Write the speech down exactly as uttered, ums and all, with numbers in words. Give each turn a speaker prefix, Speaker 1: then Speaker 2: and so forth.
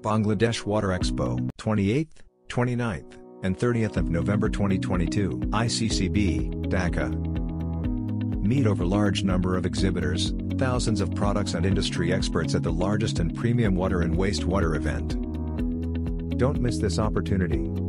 Speaker 1: Bangladesh Water Expo, twenty-eighth, twenty-ninth, and thirtieth of November twenty twenty-two, I C C B, Dhaka. Meet over large number of exhibitors, thousands of products and industry experts at the largest and premium water and wastewater event. Don't miss this opportunity.